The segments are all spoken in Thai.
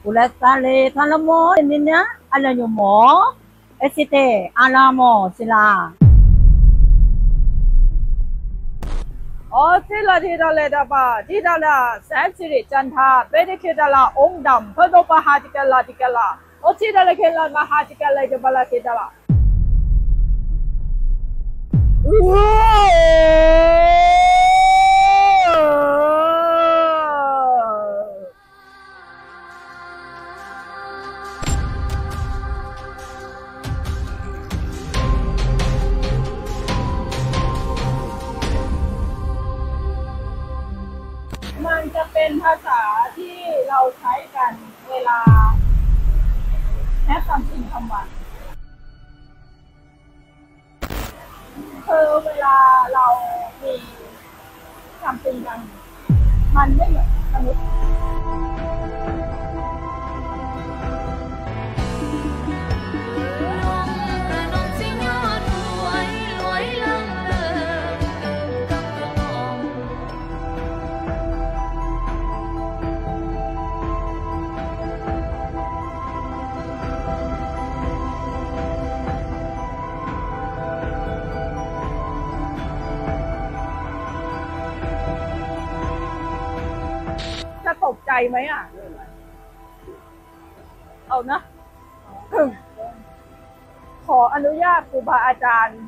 Ulesale talamo nina alanyo mo esite alamo sila Tila Didala Sansiri Janta Bedikidala Omdam Podopa Hatikala Tikala Otidala Kela Mahatikala Jabala Kidalaมันจะเป็นภาษาที่เราใช้กันเวลาแค่คำจริงคำหวานคือเวลาเรามีคำจริงกันมันไม่เหมือนมนุษย์จะตกใจไหมอ่ะเอานะขออนุญาตครูบาอาจารย์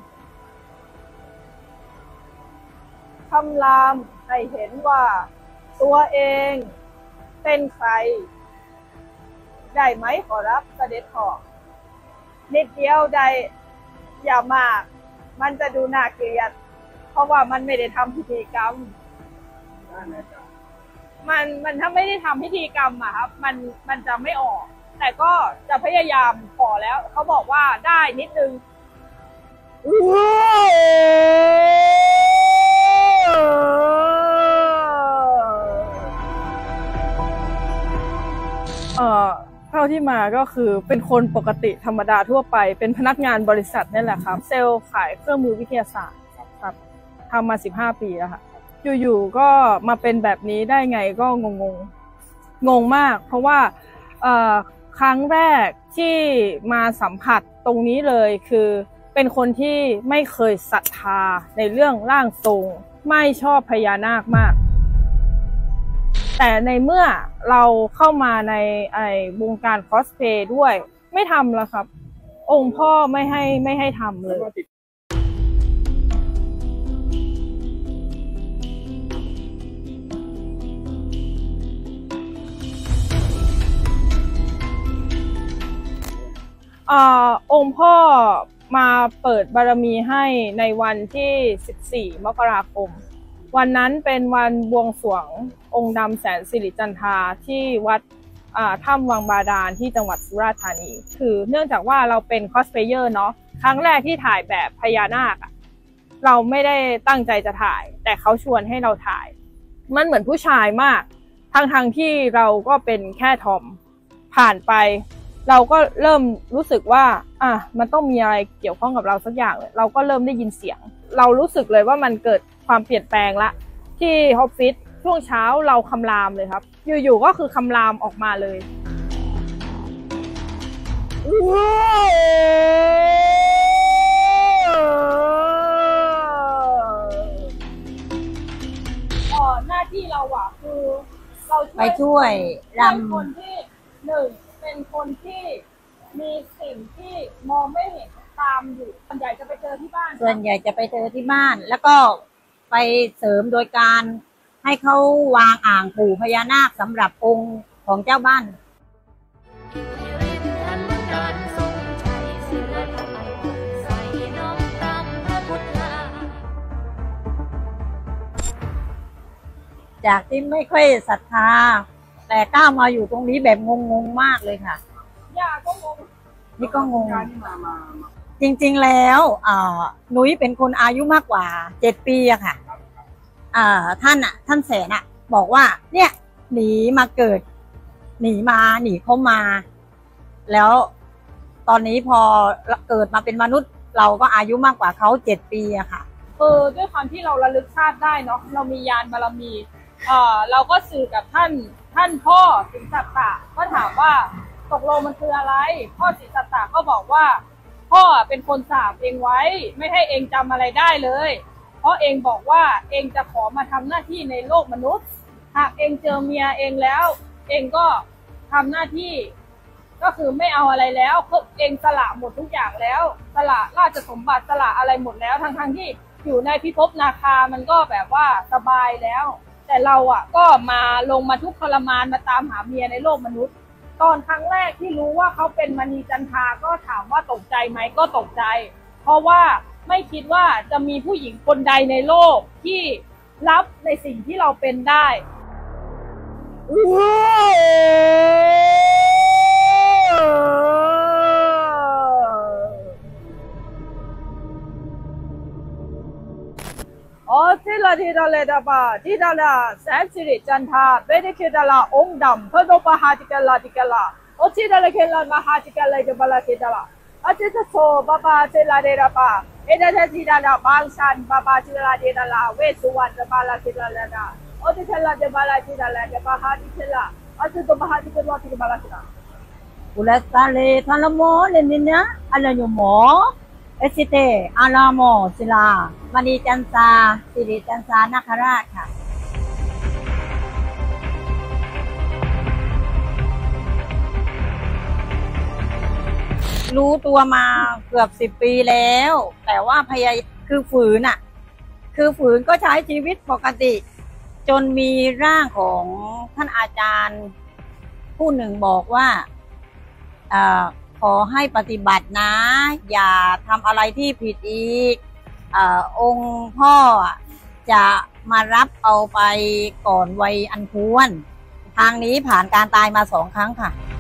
คำรามให้เห็นว่าตัวเองเป็นใครได้ไหมขอรับเสด็จพ่อนิดเดียวได้อย่ามากมันจะดูน่าเกลียดเพราะว่ามันไม่ได้ทำพิธีกรรมมันถ้าไม่ได้ทำพิธีกรรมอะครับมันจะไม่ออกแต่ก็จะพยายามขอแล้วเขาบอกว่าได้นิดนึงเท่าที่มาก็คือเป็นคนปกติธรรมดาทั่วไปเป็นพนักงานบริษัทนี่แหละครับเซลล์ขายเครื่องมือวิทยาศาสตร์ครับทำมา15 ปีแล้วค่ะอยู่ๆก็มาเป็นแบบนี้ได้ไงก็งงมากเพราะว่าครั้งแรกที่มาสัมผัสตรงนี้เลยคือเป็นคนที่ไม่เคยศรัทธาในเรื่องร่างทรงไม่ชอบพญานาคมากแต่ในเมื่อเราเข้ามาในวงการคอสเพลย์ด้วยไม่ทำแล้วครับองค์พ่อไม่ให้ทำเลยองค์พ่อมาเปิดบารมีให้ในวันที่14 มกราคมวันนั้นเป็นวันบวงสรวงองค์ดำแสนสิริจันทราที่วัดถ้ำวังบาดาลที่จังหวัดสุราษฎร์ธานีคือเนื่องจากว่าเราเป็นคอสเพลเยอร์เนาะครั้งแรกที่ถ่ายแบบพญานาคเราไม่ได้ตั้งใจจะถ่ายแต่เขาชวนให้เราถ่ายมันเหมือนผู้ชายมากทั้งที่เราก็เป็นแค่ทอมผ่านไปเราก็เริ่มรู้สึกว่ามันต้องมีอะไรเกี่ยวข้องกับเราสักอย่างเลยเราก็เริ่มได้ยินเสียงเรารู้สึกเลยว่ามันเกิดความเปลี่ยนแปลงละที่ออฟฟิศช่วงเช้าเราคำรามเลยครับอยู่ๆก็คือคำรามออกมาเลยหน้าที่เราคือเราไปช่วยรำคนที่หนึ่งเป็นคนที่มีสิ่งที่มองไม่เห็นตามอยู่ส่วนใหญ่จะไปเจอที่บ้านแล้วก็ไปเสริมโดยการให้เขาวางอ่างปู่พญานาคสำหรับองค์ของเจ้าบ้านจากที่ไม่ค่อยศรัทธาแต่ก้าวมาอยู่ตรงนี้แบบงงมากเลยค่ะย่าก็งงนี่ก็งงจริงๆแล้วหนุ้ยเป็นคนอายุมากกว่า7 ปีอะค่ะท่านแสนบอกว่าเนี่ยหนีมาเกิดหนีเขามาแล้วตอนนี้พอเกิดมาเป็นมนุษย์เราก็อายุมากกว่าเขา7 ปีอะค่ะด้วยความที่เราระลึกชาติได้เนาะเรามีญาณบารมีเราก็สื่อกับท่านท่านพ่อศรีสัตตะก็ถามว่าตกลงมันคืออะไรพ่อศรีสัตตะก็บอกว่าพ่อเป็นคนสาปเองไว้ไม่ให้เองจำอะไรได้เลยเพราะเองบอกว่าเองจะขอมาทำหน้าที่ในโลกมนุษย์หากเองเจอเมียเองแล้วเองก็ทำหน้าที่ก็คือไม่เอาอะไรแล้วเองสละหมดทุกอย่างแล้วสละราชสมบัติสละอะไรหมดแล้วทั้งที่อยู่ในพิภพนาคามันก็แบบว่าสบายแล้วแต่เราก็มาลงมาทุกข์ทรมานมาตามหาเมียในโลกมนุษย์ตอนครั้งแรกที่รู้ว่าเขาเป็นมณีจันทราก็ถามว่าตกใจไหมก็ตกใจเพราะว่าไม่คิดว่าจะมีผู้หญิงคนใดในโลกที่รับในสิ่งที่เราเป็นได้ที่ละที่ละเลยดาบาที่ละแสนสิริจันทราเบดิคิดละองค์ดำพระโดปหาติกละติกละที่ละเคละมหาติกละจะบลาคิดละที่จะโซบาบาที่ละเดดาบาที่ละบางชันบาบาที่ละเดดาละเวสุวรรณจะบลาคิดละละที่ละจะบลาคิดละจะบาหาติกละที่จะบาหาติกละที่จะบลาคิดละ Ulat tale thalamo lenina alanyomo esite alamo sila มณีจันทราสิริจันทรานาคราชค่ะรู้ตัวมาเกือบ10 ปีแล้วแต่ว่าพยายคือฝืนคือฝืนก็ใช้ชีวิตปกติจนมีร่างของท่านอาจารย์ผู้หนึ่งบอกว่าขอให้ปฏิบัตินะอย่าทำอะไรที่ผิดอีกองค์พ่อจะมารับเอาไปก่อนวัยอันควรทางนี้ผ่านการตายมา2 ครั้งค่ะ